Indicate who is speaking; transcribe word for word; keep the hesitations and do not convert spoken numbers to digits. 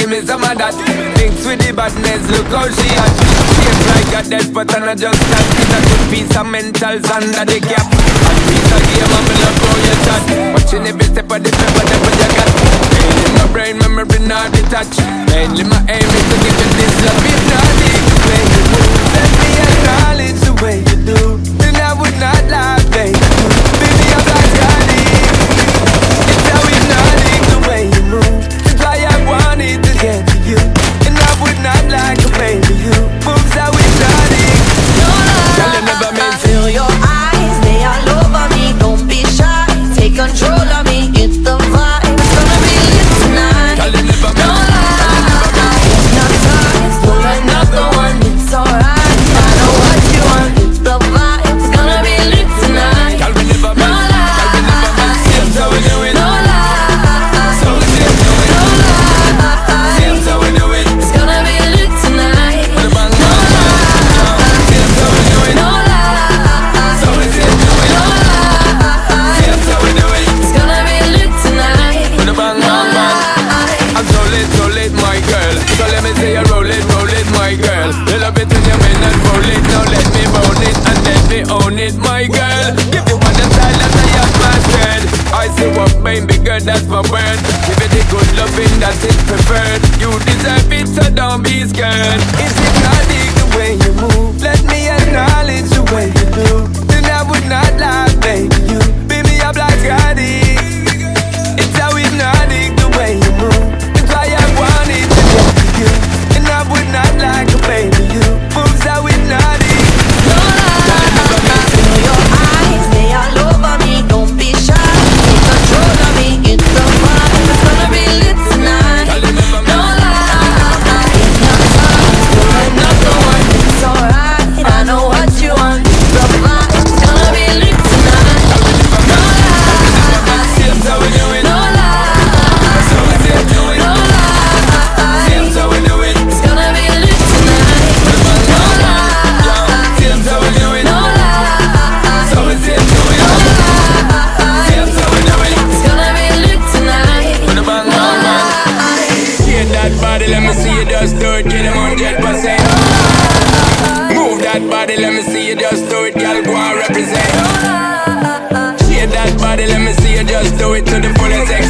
Speaker 1: give me some of that. Thinks with the badness, look how she at. Shaped like a despot and I just can't get a good piece of mentals under the cap. A piece of game and me love how you chat. Watching every step of the step, whatever you got. Pain in my brain, memory not detached. Mainly my aim is to give you this love. If not, the way you move, let me acknowledge the way you do. Then I would not lie, baby. Baby, I'm like Johnny. It's how hypnotic the way you move. That's why I wanted to get to you. And I would not like a baby, you moves how hypnotic. No lie. Girl, you never meant to.
Speaker 2: Feel your eyes, they all over me. Don't be shy, take control of me. Get the vibe, it's gonna be lit tonight.
Speaker 1: Girl, you never meant.
Speaker 2: No lie, hypnotized, pull another one, it's alright. I know what you want, get the vibe, it's gonna be lit tonight.
Speaker 1: Girl, we never meant.
Speaker 2: No lie,
Speaker 1: Girl, we never meant. Seems how we do it.
Speaker 2: no lie,
Speaker 1: So we seems how we do it.
Speaker 2: no lie.
Speaker 1: Seems how we do it.
Speaker 2: It's gonna be lit tonight.
Speaker 1: With a bang,
Speaker 2: No
Speaker 1: bang,
Speaker 2: lie,
Speaker 1: bang. Seems how we do it.
Speaker 2: no lie.
Speaker 1: So we seems how we do it. Seems how we do it.
Speaker 2: It's gonna be lit tonight.
Speaker 1: With a bang, bang, bang. I'm so lit, so lit, my girl. So let me say you roll it, roll it, my girl. You love it when you win and roll it. Now let me bone it and let me own it, my girl. Give you one the style that I have mastered. I say what baby girl, that's my word. Give it the good loving that is preferred. You deserve it, so don't be scared. Is it hypnotic the way you move? Let me acknowledge the way you do. Then I would not lie, baby. You baby, I'm like Gotti. It's how hypnotic the way you move. That's why I wanted to get to you. And I would not like a baby, you moves how hypnotic.
Speaker 2: No lie, feel your eyes, they all over me. Don't be shy, take control of me. Get the vibe, it's gonna be lit tonight. No lie, hypnotized, pull another one, it's alright. I know what you want, the vibe, it's gonna be lit tonight. No lie,
Speaker 1: Seems how we do it.
Speaker 2: no lie,
Speaker 1: So we seem to it.
Speaker 2: no lie.
Speaker 1: Seems how we do it.
Speaker 2: It's gonna be lit tonight. No lie,
Speaker 1: Seems how we do it.
Speaker 2: no lie.
Speaker 1: So we seem to it. Seems how we do it.
Speaker 2: It's gonna be lit tonight.
Speaker 1: With a bang, bang, bang. Shake that body, let me see you just do it. Get them one hundred percent. Move that body, let me see you just do it. Girl, go and represent. Shake that body, let me see you just do it to the fullest extent.